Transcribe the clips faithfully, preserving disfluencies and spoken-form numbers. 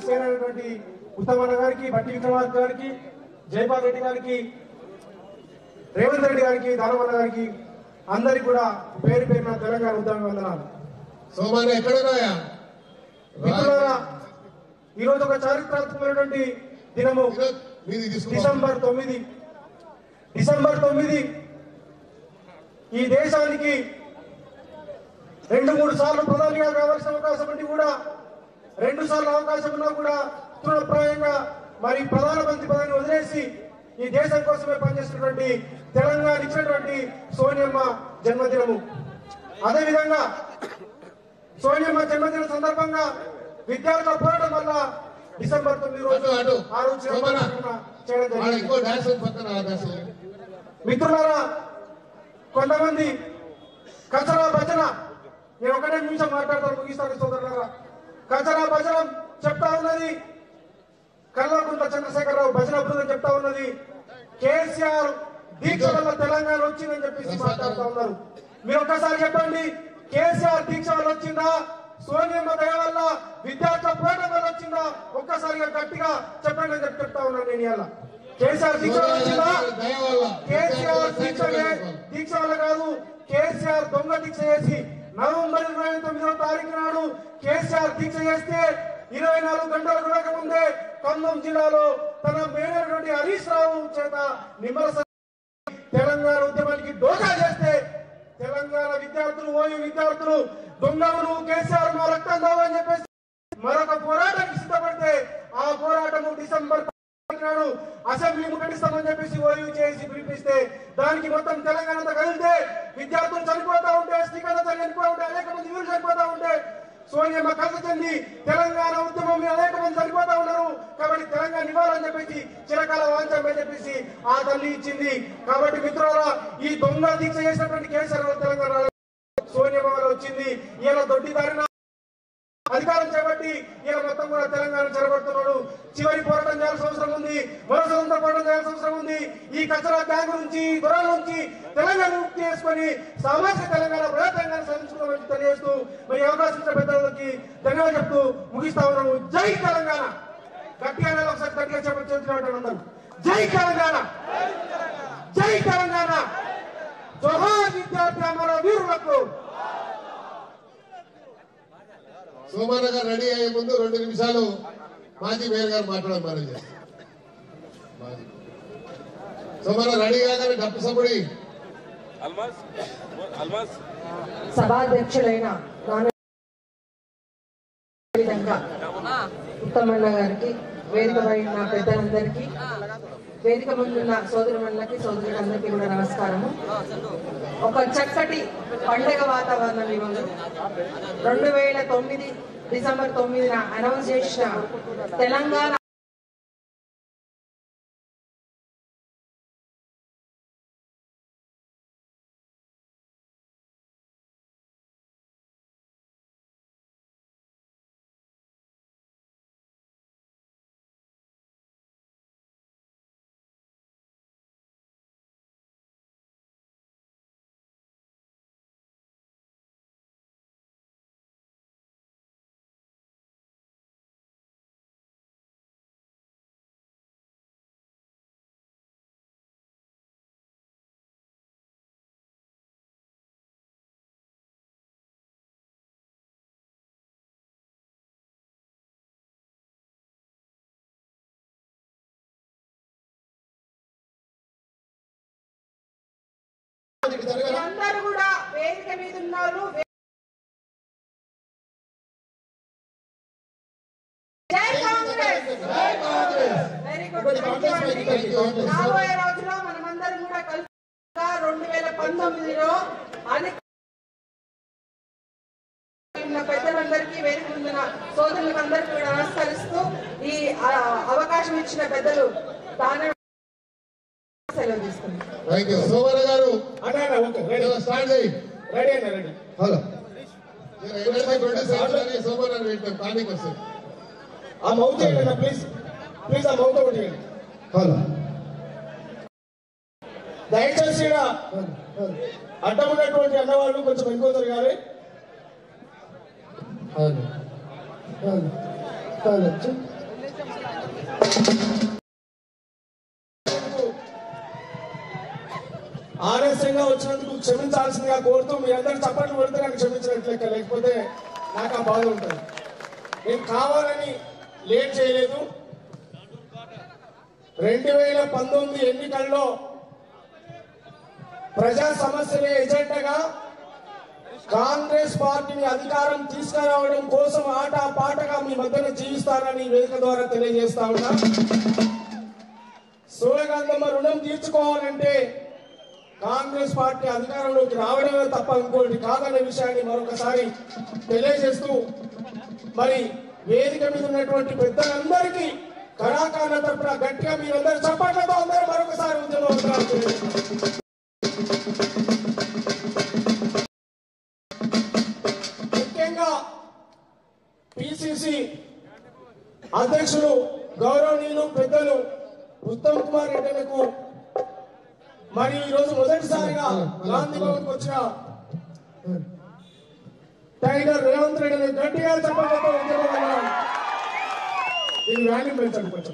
సేనటువంటి ఉత్తమన్న గారికి, బట్టి విక్రమార్క గారికి, జైపాల్ రెడ్డి గారికి, రేవంత్ రెడ్డి గారికి, దానవన్న గారికి అందరికి కూడా పేరు పేరున తెలంగాణ ఉద్యమ వందనాలు. సోమన్న ఎక్కడున్నాయా? మిత్రులారా, ఈరోజు ఒక చారిత్రాత్మకమైనటువంటి దినము. డిసెంబర్ తొమ్మిది డిసెంబర్ తొమ్మిది ఈ దేశానికి రెండు మూడు సార్లు ప్రధానిగా కావాల్సిన అవకాశం ఉండి కూడా రెండు సార్లు అవకాశం ఉన్నా కూడా తృణప్రాయంగా మరి ప్రధానమంత్రి పదవిని వదిలేసి ఈ దేశం కోసమే పనిచేస్తున్నటువంటి తెలంగాణ ఇచ్చినటువంటి సోనియమ్మ జన్మదినము. అదేవిధంగా సోనియమ్మ జన్మదిన సందర్భంగా విద్యార్థుల పోరాటం వల్ల డిసెంబర్ తొమ్మిది రోజు ఆ రోజు చేయడం జరిగింది. మిత్రులారా, కొంతమంది కచరా భజన, నేను ఒకటే నిమిషం మాట్లాడతాను, ముగిస్తాను సోదరులారా. కచరా భజన చెప్తా ఉన్నది, కల్వకుంట్ల చంద్రశేఖరరావు భజన బృందం చెప్తా ఉన్నది, కేసీఆర్ దీక్ష వల్ల తెలంగాణ వచ్చిందని చెప్పేసి మాట్లాడుతూ ఉన్నారు. మీరు ఒక్కసారి చెప్పండి, కేసీఆర్ దీక్ష వల్ల వచ్చిందా, సోనియమ్మ దయ వల్ల, విద్యార్థుల పోరాటం వల్ల వచ్చిందా? ఒక్కసారిగా గట్టిగా చెప్పండి అని చెప్పి చెప్తా ఉన్నాను నేను. ఇలా కేసీఆర్ దీక్ష వల్ల వచ్చిందా? కేసీఆర్ దీక్ష దీక్ష వల్ల కాదు. కేసీఆర్ దొంగ దీక్ష చేసి నవంబర్ ఇరవై తొమ్మిదవ తారీఖు నాడు కేసీఆర్ దీక్ష చేస్తే ఇరవై నాలుగు గంటలు గడక ముందే ఖమ్మం జిల్లాలో తన మేనటువంటి హరీష్ రావు చేత నిమ్మల తెలంగాణ ఉద్యమానికి డోకా చేస్తే తెలంగాణ విద్యార్థులు, ఓయూ విద్యార్థులు దొంగలు కేసీఆర్ మా రక్తం కావని చెప్పేసి మరొక పోరాటానికి సిద్ధపడితే ఆ పోరాటము డిసెంబర్ నాడు అసెంబ్లీ ముట్టడిస్తామని చెప్పేసి ఓయూ చేసి పిలిపిస్తే దానికి మొత్తం తెలంగాణ అంతా కదిలితే విద్యార్థులు చనిపోతా ఉంటే, శ్రీకాంత్ చనిపోతా ఉంటే, అనేక మంది వీరులు చనిపోతా ఉంటే సోనియమ్మ కథ చెంది తెలంగాణ ఉద్యమం అనేక మంది చనిపోతా ఉన్నారు కాబట్టి తెలంగాణ ఇవ్వాలని చెప్పేసి చిరకాల వాంఛని చెప్పేసి ఆ తల్లి ఇచ్చింది. కాబట్టి మిత్రులారా, ఈ దొంగ దీక్ష చేసినటువంటి కేసీఆర్ తెలంగాణ సోనియమ్మ వల్ల వచ్చింది. ఇలా దొడ్డిదారిన అధికారం చేపట్టి ఇలా మొత్తం కూడా తెలంగాణ చెరగొడుతున్నాడు. చివరి పోరాటం చేయాల్సిన అవసరం ఉంది, మరో స్వతంత్ర పోరాటం చేయాల్సిన అవసరం ఉంది. ఈ కచరా గ్యాంగ్ నుంచి, దొరల నుంచి తెలంగాణ ముక్తి చేసుకొని సామాజిక తెలంగాణ ప్రజాతంగాన్ని సాధించుకోవాలని తెలియజేస్తూ మరి అవకాశం ఇచ్చిన పెద్దలకి ధన్యవాదాలు చెప్తూ ముగిస్తా ఉన్నాము. జై తెలంగాణ. గట్టిగా ఒకసారి గట్టిగా చెప్పి చెప్తున్నట్టు అందరూ జై తెలంగాణ, జై తెలంగాణ, జోహార్ విద్యార్థి అమర వీరులకు. సోమన్న గారు రెడీ అయ్యే ముందు రెండు నిమిషాలు మాజీ మేయర్ గారు మాట్లాడాలి. మనం చేస్తాం. సోమన్న రెడీ కాగానే డప్పు సభుడి సభాధ్యక్షులైన విధంగా ఉత్తమన్న గారికి, వేదిక పైన పెద్దలందరికీ, వేదిక ముందున్న సోదరుమణులకి, సోదరులందరికీ కూడా నమస్కారము. ఒక చక్కటి పండుగ వాతావరణం ఈరోజు రెండు వేల తొమ్మిది డిసెంబర్ తొమ్మిదిన అనౌన్స్ చేసిన తెలంగాణ అందరూ కూడా వేదిక మీద ఉన్నారు. జై కాంగ్రెస్, వెరీ గుడ్. రాబోయే రోజుల్లో మనమందరం కూడా కలిసి రెండు వేల పంతొమ్మిదిలో అధిక పెద్దలందరికీ, వేదిక ముందున్న సోదరులకు అందరికీ కూడా నమస్కరిస్తూ ఈ అవకాశం ఇచ్చిన పెద్దలు దాని సెలవు తీసుకున్నాం. సోమన్న గారు స్టార్ట్ చేయి. రెడీ అయినా రెడీ. హలో సోమన్న పెట్టాం టాపిక్ వస్తుంది. ఆ మౌత్ చేయండి ప్లీజ్, ప్లీజ్ ఆ మౌత్ ఒకటి చేయండి. హలో దయచేసి అడ్డం ఉన్నటువంటి అన్నవాళ్ళు కొంచెం ఎక్కువ జరగాలి. హలో హలో ఆలస్యంగా వచ్చినందుకు క్షమించాల్సిందిగా కోరుతూ మీరందరూ చప్పట్లు కొడితే నాకు క్షమించినట్లు లెక్క, లేకపోతే నాకు ఆ బాధ ఉంటుంది. నేను కావాలని లేట్ చేయలేదు. రెండు వేల పంతొమ్మిది ఎన్నికల్లో ప్రజా సమస్యలే ఎజెండాగా కాంగ్రెస్ పార్టీని అధికారం తీసుకురావడం కోసం ఆట పాటగా మీ మధ్యన జీవిస్తారని వేదిక ద్వారా తెలియజేస్తా ఉన్నా. సోయగంధమ్మ రుణం తీర్చుకోవాలంటే కాంగ్రెస్ పార్టీ అధికారంలోకి రావడమే తప్ప ఇంకోటి కాదనే విషయాన్ని మరొకసారి తెలియజేస్తూ, మరి వేదిక మీద ఉన్నటువంటి పెద్దలందరికీ కళాకారుల తరఫున గట్టిగా మీరందరూ చప్పట్లతో అందరూ మరొకసారి ఉద్యమం. ముఖ్యంగా పిసిసి అధ్యక్షులు గౌరవనీయులు పెద్దలు ఉత్తమ్ కుమార్ రెడ్డిలకు మరి ఈ రోజు మొదటిసారిగా గాంధీ భవన్ కు వచ్చిన టైగర్ రేవంత్ రెడ్డిని గట్టిగా చెప్పడంతో ఉద్యమం దీని వాల్యూం పెంచండి కొంచెం.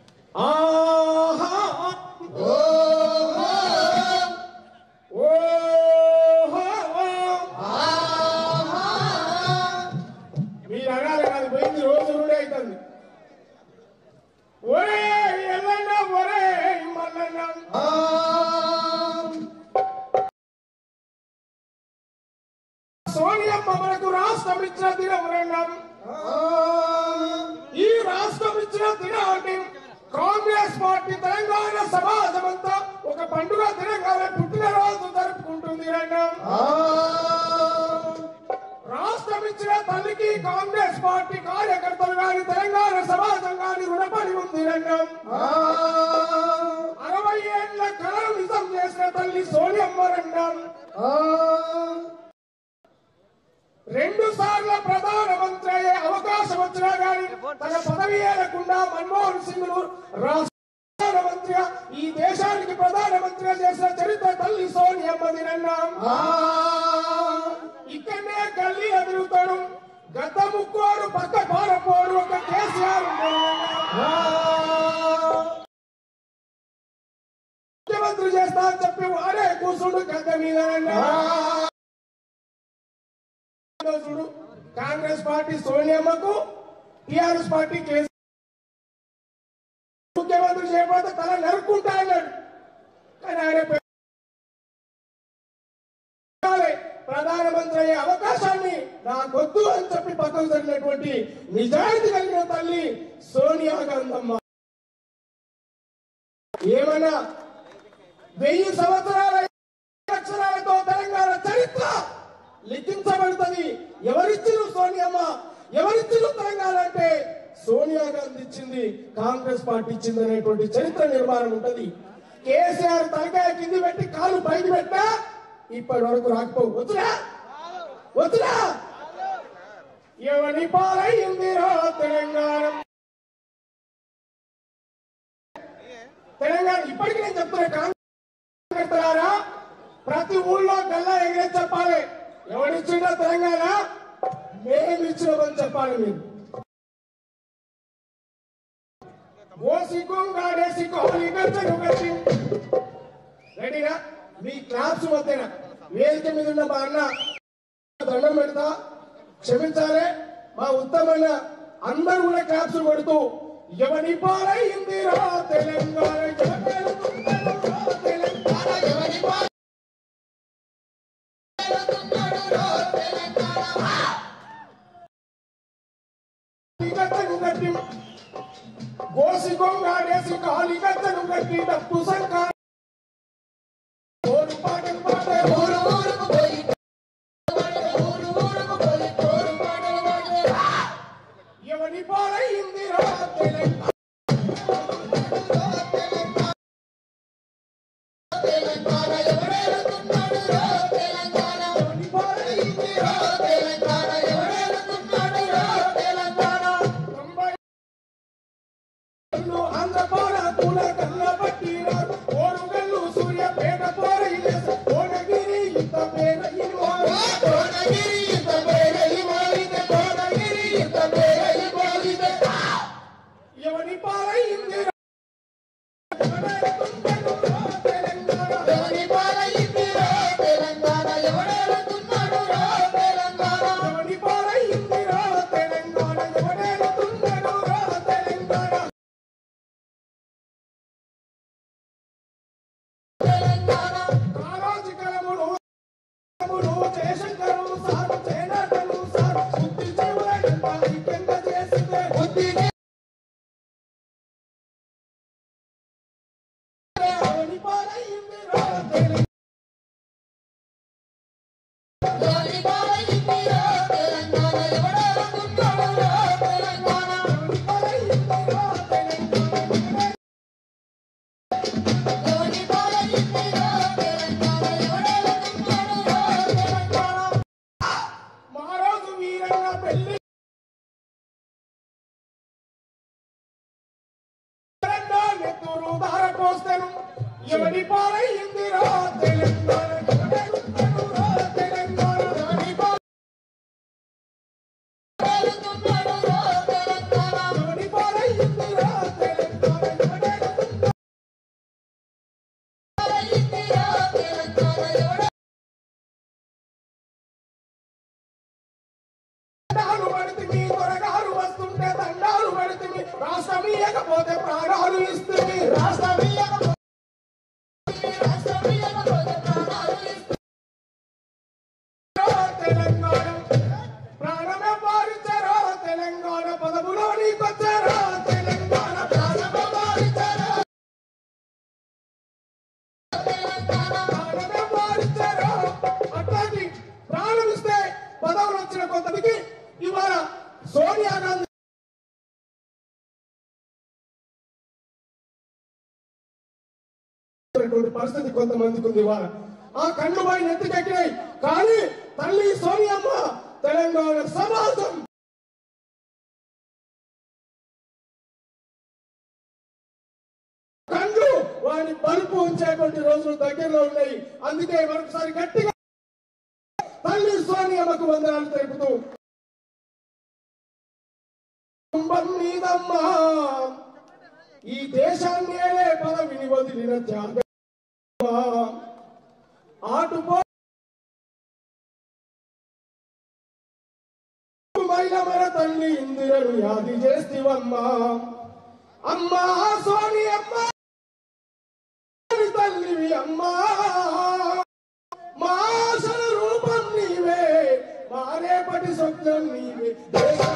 మీరు అనాలి కాదు, పోయింది రోజు రూఢి అవుతుంది. ఒరే ఎల్లన్నా ఒరే మల్లన్నా సోనియమ్మ మనకు రాష్ట్రం ఇచ్చిన దినం రంగం. ఈ రాష్ట్రం ఇచ్చిన దినాన్ని కాంగ్రెస్ పార్టీ తెలంగాణ సమాజం అంతా ఒక పండుగ తెలంగాణ పుట్టినరోజు జరుపుకుంటుంది రంగం. రాష్ట్రం ఇచ్చిన తల్లికి కాంగ్రెస్ పార్టీ కార్యకర్తలు గాని తెలంగాణ సమాజం గాని రుణపడి ఉంది రంగం. అరవై ఏళ్ల కళలు నిజం చేసిన తల్లి సోనియమ్మ రంగం. రెండు సార్లు ప్రధానమంత్రి అయ్యే అవకాశం వచ్చినా గానీ తన పదవి ఏరకుండా మన్మోహన్ సింగ్ ప్రధానమంత్రిగా ఈ దేశానికి ప్రధానమంత్రిగా చేసిన చరిత్ర తల్లి సోనియమ్మది రంగం. ఇక్కడనే గల్లీ ఎదురుతాడు, గత ముక్కోడు పక్క పారపోడు ఒక కేసీఆర్ ముఖ్యమంత్రి చేస్తా అని చెప్పి వాడే కూర్చుండు గద్ద మీద. కాంగ్రెస్ పార్టీ సోనియమ్మకు, టిఆర్ఎస్ పార్టీ కేసీఆర్ ముఖ్యమంత్రి చేయకపోతే తల నరుక్కుంటా అన్నాడు. కానీ ఆయన ప్రధానమంత్రి అయ్యే అవకాశాన్ని నాకొద్దు అని చెప్పి పక్కకు జరిగినటువంటి నిజాయితీ కలిగిన తల్లి సోనియా గాంధమ్మ. ఏమన్నా వెయ్యి సంవత్సరాల అక్షరాలతో తెలంగాణ చరిత్ర లిఖించబడుతుంది. ఎవరిచ్చిరు సోనియమ్మ, ఎవరిచ్చిరు తెలంగాణ అంటే సోనియా గాంధీ ఇచ్చింది, కాంగ్రెస్ పార్టీ ఇచ్చింది అనేటువంటి చరిత్ర నిర్మాణం ఉంటది. కేసీఆర్ తలకాయ కింది పెట్టి కాలు పైకి పెట్టా ఇప్పటి వరకు రాకపోవు. వచ్చురా వచ్చురా ఎవరి పాలయ్యిందిరా తెలంగాణ. తెలంగాణ ఇప్పటికీ నేను చెప్తున్నా, కాంగ్రెస్ ప్రతి ఊళ్ళో గల్లా ఎగిరే చెప్పాలి. ఎవరిచ్చిందో తెలంగాణ మేము ఇచ్చినామని చెప్పాలి. మీరు ఓ సిగ్గుంగాడే సిగ్గుని రెడీనా? మీ క్లాప్స్ వద్దైనా వేదిక మీద ఉన్న మా అన్న దండం పెడతా, క్షమించాలి. మా ఉత్తమన్న అందరూ కూడా క్లాప్స్ కొడుతూ ఎవరి పాలయ్యిందిరా తెలంగాణ, గోసి గొంగాడేసి కాలి గద్దను గట్టి డప్పు సంకా పాటలు పాడే ఎవరి పాలయ్యిందిరా తెలంగాణ. ఎవరి చెప్పలేనటువంటి పరిస్థితి కొంతమందికి ఉంది. వాళ్ళ ఆ కళ్ళు పై నెత్తికెక్కినాయి. కానీ తల్లి సోనియమ్మ తెలంగాణ సమాజం కళ్ళు వాడిని బలుపు ఉంచేటువంటి రోజులు దగ్గరలో ఉన్నాయి. అందుకే మరొకసారి గట్టిగా తల్లి సోనియమ్మకు వందనాలు తెలుపుతూ మీదమ్మా ఈ దేశాన్ని పదవిని వదిలిన త్యాగ ఆటుపో మహిళమర తల్లి ఇందిరను యాది చేస్తివమ్మా అమ్మా సోని అమ్మ తల్లివి అమ్మా మా ఆశల రూపం నీవే మా రేపటి స్వప్నం నీవే దేశం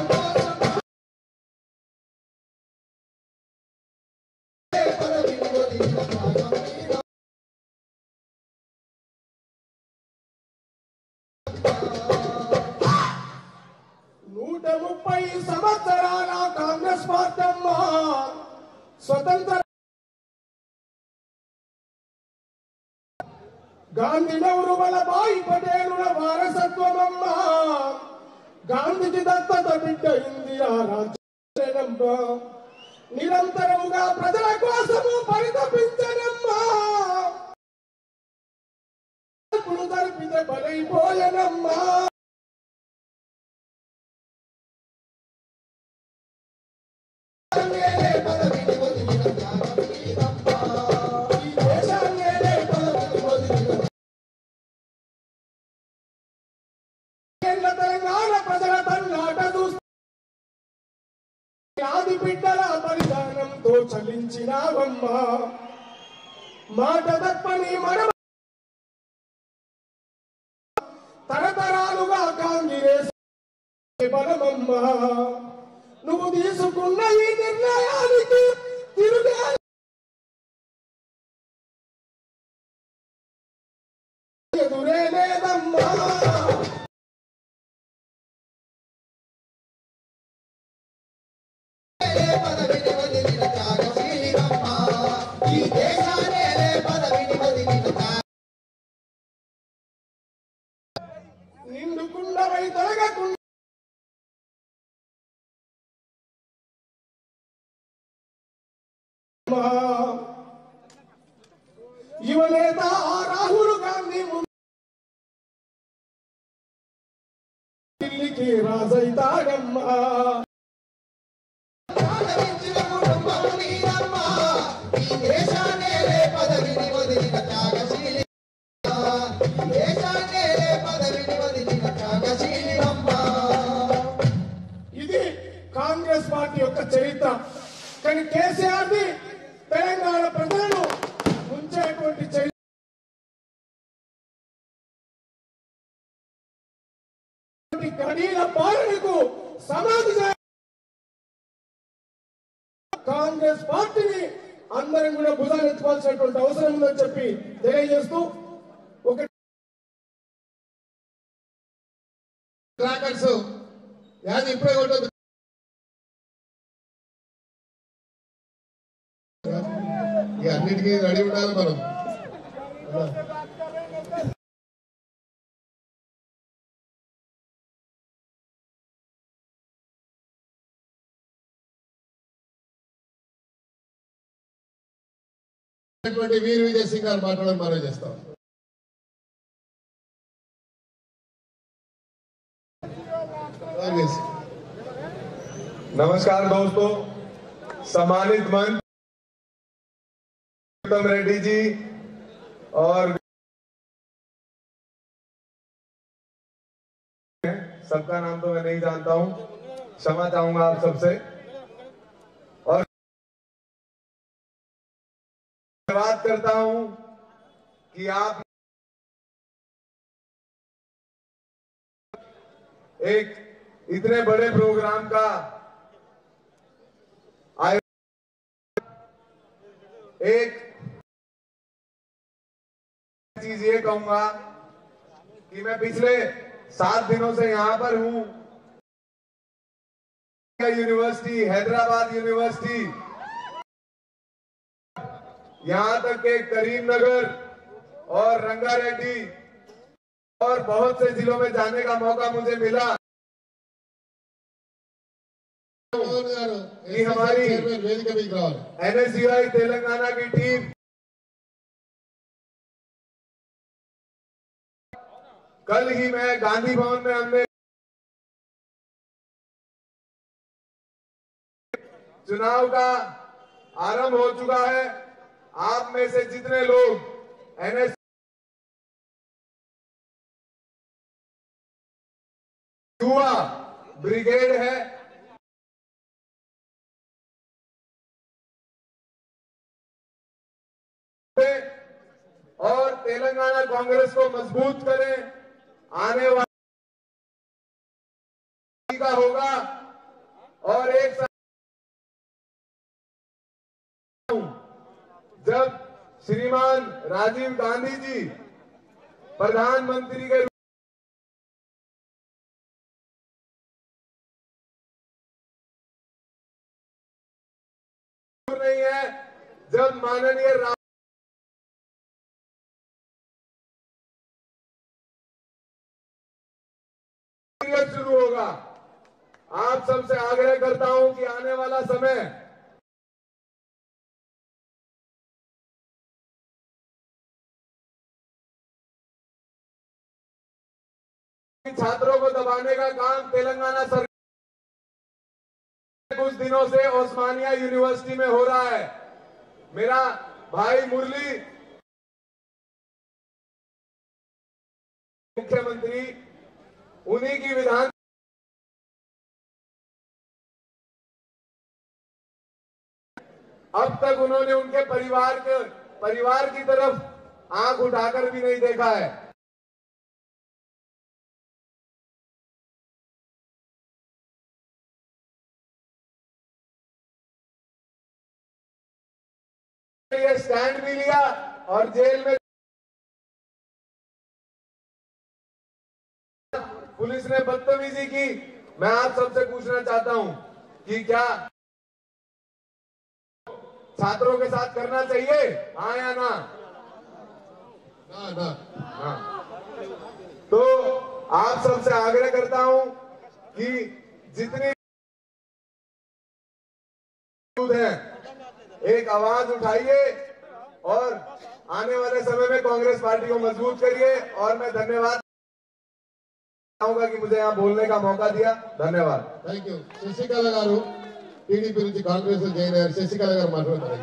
నూట ముప్పై సంవత్సరాల కాంగ్రెస్ పార్టీ అమ్మ స్వతంత్ర గాంధీ నెహ్రూ వల్లభాయ్ పటేలుల వారసత్వమమ్మ గాంధీకి దత్తత బిడ్డ ఇందిరా రాజ్యమ్మ నిరంతరముగా ప్రజల కోసము పరితపించనమ్మా ఇప్పుడు జరిపితే బలైపోయనమ్మా తెలంగాణ ప్రజల తన్నాట చూస్తే ఆది బిడ్డల బలిదానంతో చలించినావమ్మా మాట తప్పని మనం తరతరాలుగా కాంగ్రెస్ బలమమ్మా నువ్వు తీసుకున్న ఈ నిర్ణయానికి తిరుగే ఎదురే లేదమ్మా నిండుకుండవై తొలగకుండా యువనేత రాహుల్ గాంధీ ఢిల్లీకి రాజైతాడమ్మా ఇది కాంగ్రెస్ పార్టీ యొక్క చరిత్ర. కానీ కేసీఆర్ ది తెలంగాణ ప్రజలను ఉంచేటువంటి చరిత్ర కడీల పాలనకు సమాధి కాంగ్రెస్ పార్టీని అందరం కూడా భుజాలు ఎత్తుకోవాల్సినటువంటి అవసరం ఉందని చెప్పి తెలియజేస్తూ ఒక ట్రాకర్స్ యాది ఇప్పుడే కొట్టదు అన్నిటికీ రెడీ ఉండాలి మనం. వీర్ విజయ్ సింగ్ గారు మాట్లాడడం మనం చేస్తాం. नमस्कार दोस्तों, सम्मानित मंच उत्तम रेड्डी जी और सबका नाम तो मैं नहीं जानता हूं, क्षमा चाहूंगा आप सबसे। और धन्यवाद करता हूं कि आप एक इतने बड़े प्रोग्राम का एक चीज ये कहूंगा कि मैं पिछले सात दिनों से यहां पर हूं। यूनिवर्सिटी, हैदराबाद यूनिवर्सिटी, यहाँ तक के करीमनगर और रंगारेड्डी और बहुत से जिलों में जाने का मौका मुझे मिला कि हमारी एनएसयूआई तेलंगाना की टीम कल ही मैं गांधी भवन में हमने चुनाव का आरंभ हो चुका है। आप में से जितने लोग एनएस युवा ब्रिगेड है, और तेलंगाना कांग्रेस को मजबूत करें, आने वाली का होगा। और एक जब श्रीमान राजीव गांधी जी प्रधानमंत्री के रूप नहीं है, जब माननीय शुरू होगा, आप सबसे आग्रह करता हूं कि आने वाला समय छात्रों को दबाने का काम तेलंगाना सरकार कुछ दिनों से ओस्मानिया यूनिवर्सिटी में हो रहा है। मेरा भाई मुरली मुख्यमंत्री, उन्हीं की विधान अब तक उन्होंने उनके परिवार के परिवार की तरफ आंख उठाकर भी नहीं देखा है। ये स्टैंड भी लिया और जेल में पुलिस ने बदतमीजी की। मैं आप सबसे पूछना चाहता हूं कि क्या छात्रों के साथ करना चाहिए, हाँ या ना? ना ना हाँ। तो आप सबसे आग्रह करता हूं कि जितनी है एक आवाज उठाइए और आने वाले समय में कांग्रेस पार्टी को मजबूत करिए। और मैं धन्यवाद चाहूंगा कि मुझे यहाँ बोलने का मौका दिया। धन्यवाद। Thank you. Sasikala garu TDP నుంచి కాంగ్రెస్ జాయిన్ అయ్యారు. శశికళ గారు మాట్లాడతారు.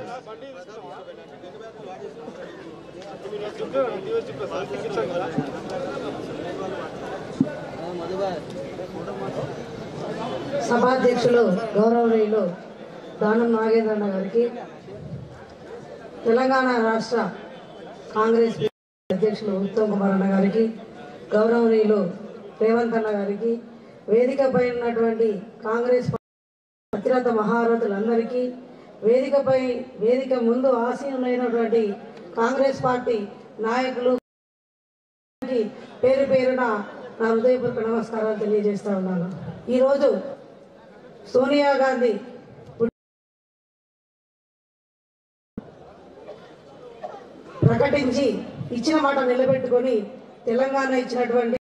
సభాధ్యక్షులు గౌరవనీయులు దానం నాగేంద్రన్న గారికి, తెలంగాణ రాష్ట్ర కాంగ్రెస్ అధ్యక్షులు ఉత్తమ్ కుమార్ అన్న గారికి, గౌరవనీయులు రేవంత్ అన్న గారికి, వేదికపై ఉన్నటువంటి కాంగ్రెస్ అతిరథ మహారథులందరికీ, వేదికపై వేదిక ముందు ఆసీనులైనటువంటి కాంగ్రెస్ పార్టీ నాయకులు పేరు పేరున నా హృదయపూర్వక నమస్కారాలు తెలియజేస్తా ఉన్నాను. ఈరోజు సోనియా గాంధీ ప్రకటించి ఇచ్చిన మాట నిలబెట్టుకొని తెలంగాణ ఇచ్చినటువంటి